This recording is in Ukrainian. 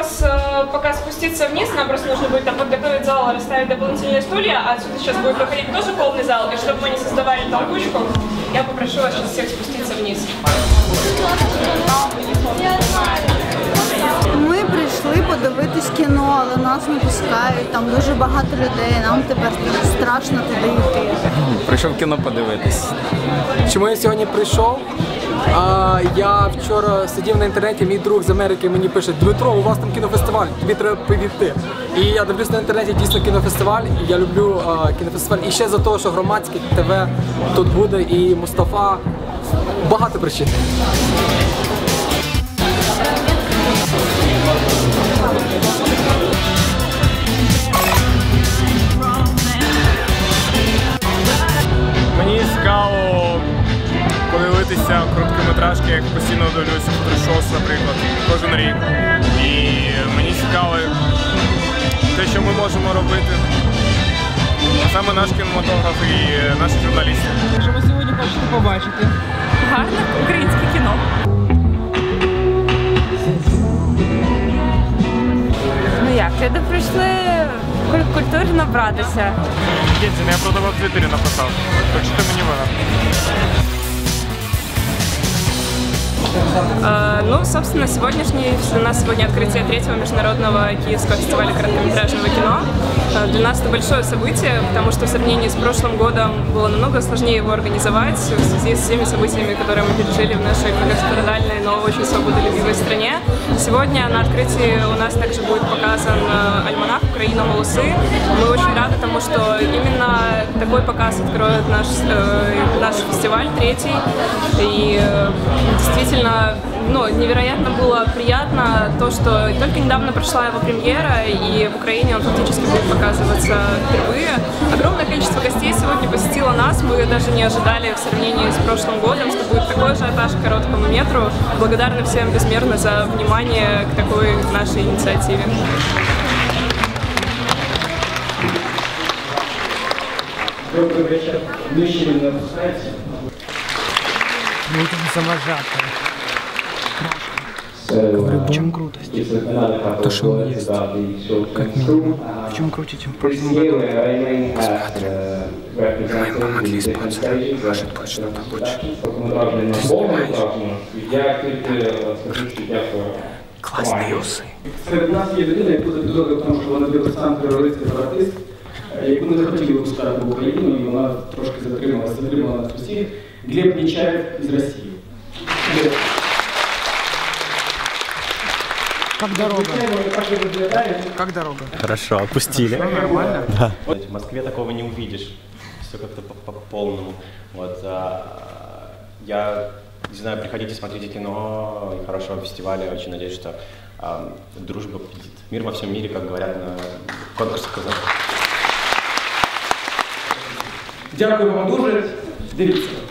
нас пока спуститься вниз, нам просто нужно будет там подготовить зал, расставить дополнительные стулья, а отсюда сейчас будет проходить тоже полный зал, и чтобы мы не создавали толкучку, я попрошу вас сейчас всех спуститься вниз. Ми прийшли подивитись кіно, але нас не пускають, там дуже багато людей, нам тепер страшно туди йти. Прийшов кіно подивитись. Чому я сьогодні прийшов? Я вчора сидів на інтернеті, мій друг з Америки мені пише: Дмитро, у вас там кінофестиваль, тобі треба підійти. І я дивлюсь на інтернеті, дійсно кінофестиваль, і я люблю кінофестиваль. І ще за те, що громадське ТВ тут буде, і Мустафа. Багато причин. Мені цікаво подивитися короткометражки, як постійно дивлюся фотошоу, наприклад, кожен рік. І мені цікаво те, що ми можемо робити, а саме наш кінематограф і наші журналісти. Що ви сьогодні хочете побачити? Гарне українське кіно. Ну як, люди прийшли культурно набратися. Кінці, я про тебе в Твіттері написав. Прочити мені вона. Ну, собственно, у нас сегодня открытие 3-го международного киевского фестиваля короткометражного кино. Для нас это большое событие, потому что в сравнении с прошлым годом было намного сложнее его организовать в связи с всеми событиями, которые мы пережили в нашей многострадальной, но очень свободолюбивой стране. Сегодня на открытии у нас также будет показан альманах «Украина. Голосы». Мы очень рады тому, что именно такой показ откроет наш фестиваль 3-й. И действительно, невероятно было приятно то, что только недавно прошла его премьера, и в Украине он фактически будет показываться впервые. Огромное количество гостей сегодня посетило нас, мы даже не ожидали в сравнении с прошлым годом, что будет такой ажиотаж к короткому метру. Благодарны всем безмерно за внимание к такой нашей инициативе. Добрый вечер. Мужчины не опускайте. Ну, это саможатка. В чем крутость? То, что он есть. Как минимум. В чем круче, чем в прошлом году? Мы помогли спонсорам, может быть, что-то лучше. Ты снимаешь? Классные усы. Серед нас є людина, яку запідозрили в тому, що вона сам терорист і сепаратист, яку не захотіли випускати в Україну, і вона трошки затримала нас усіх. Глеб Нечаев из России. Как дорога? Как дорога? Хорошо, опустили. Нормально? Да. В Москве такого не увидишь. Все как-то по полному. Вот, я не знаю, приходите, смотрите кино, хорошего фестиваля. Очень надеюсь, что дружба победит. Мир во всем мире, как говорят на конкурсах Казань. Дякую вам дуже. Дивіться.